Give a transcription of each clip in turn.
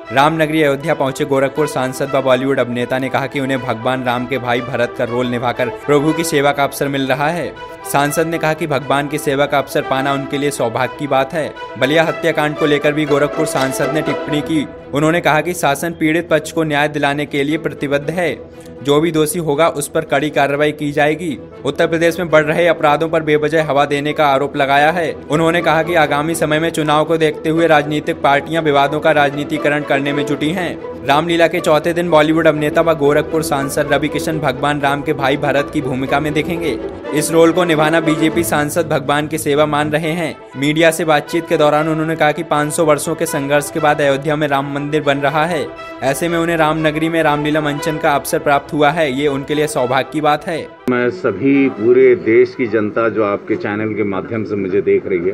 रामनगरी अयोध्या पहुंचे गोरखपुर सांसद व बॉलीवुड अभिनेता ने कहा कि उन्हें भगवान राम के भाई भरत का रोल निभाकर प्रभु की सेवा का अवसर मिल रहा है। सांसद ने कहा कि भगवान की सेवा का अवसर पाना उनके लिए सौभाग्य की बात है। बलिया हत्याकांड को लेकर भी गोरखपुर सांसद ने टिप्पणी की। उन्होंने कहा कि शासन पीड़ित पक्ष को न्याय दिलाने के लिए प्रतिबद्ध है। जो भी दोषी होगा उस पर कड़ी कार्रवाई की जाएगी। उत्तर प्रदेश में बढ़ रहे अपराधों पर बेवजह हवा देने का आरोप लगाया है। उन्होंने कहा कि आगामी समय में चुनाव को देखते हुए राजनीतिक पार्टियां विवादों का राजनीतिकरण करने में जुटी हैं। रामलीला के चौथे दिन बॉलीवुड अभिनेता व गोरखपुर सांसद रवि किशन भगवान राम के भाई भरत की भूमिका में दिखेंगे। इस रोल को निभाना बीजेपी सांसद भगवान की सेवा मान रहे हैं। मीडिया से बातचीत के दौरान उन्होंने कहा कि 500 वर्षों के संघर्ष के बाद अयोध्या में राम मंदिर बन रहा है। ऐसे में उन्हें रामनगरी में रामलीला मंचन का अवसर प्राप्त हुआ है। ये उनके लिए सौभाग्य की बात है। मैं सभी पूरे देश की जनता जो आपके चैनल के माध्यम से मुझे देख रही है,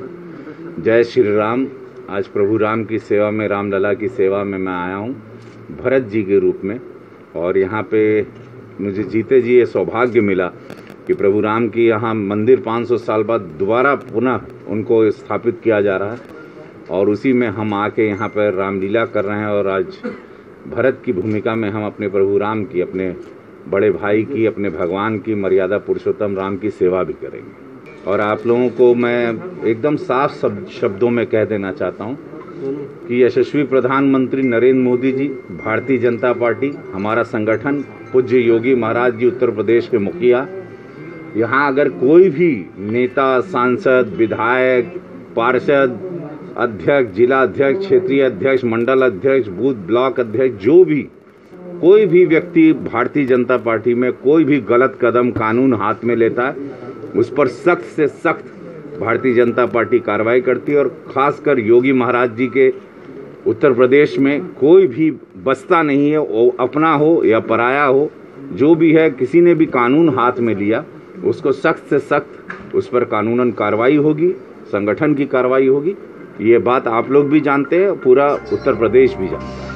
जय श्री राम। आज प्रभु राम की सेवा में, रामलला की सेवा में मैं आया हूँ भरत जी के रूप में। और यहाँ पे मुझे जीते जी ये सौभाग्य मिला कि प्रभु राम की यहाँ मंदिर 500 साल बाद दोबारा पुनः उनको स्थापित किया जा रहा है और उसी में हम आके यहाँ पर रामलीला कर रहे हैं। और आज भरत की भूमिका में हम अपने प्रभु राम की, अपने बड़े भाई की, अपने भगवान की, मर्यादा पुरुषोत्तम राम की सेवा भी करेंगे। और आप लोगों को मैं एकदम साफ शब्दों में कह देना चाहता हूँ कि यशस्वी प्रधानमंत्री नरेंद्र मोदी जी, भारतीय जनता पार्टी, हमारा संगठन, पूज्य योगी महाराज जी उत्तर प्रदेश के मुखिया, यहाँ अगर कोई भी नेता, सांसद, विधायक, पार्षद, अध्यक्ष, जिला अध्यक्ष, क्षेत्रीय अध्यक्ष, मंडल अध्यक्ष, बूथ ब्लॉक अध्यक्ष, जो भी कोई भी व्यक्ति भारतीय जनता पार्टी में कोई भी गलत कदम कानून हाथ में लेता है, उस पर सख्त से सख्त भारतीय जनता पार्टी कार्रवाई करती है। और खासकर योगी महाराज जी के उत्तर प्रदेश में कोई भी बचता नहीं है, वो अपना हो या पराया हो, जो भी है, किसी ने भी कानून हाथ में लिया उसको सख्त से सख्त उस पर कानूनन कार्रवाई होगी, संगठन की कार्रवाई होगी। ये बात आप लोग भी जानते हैं, पूरा उत्तर प्रदेश भी जानता है।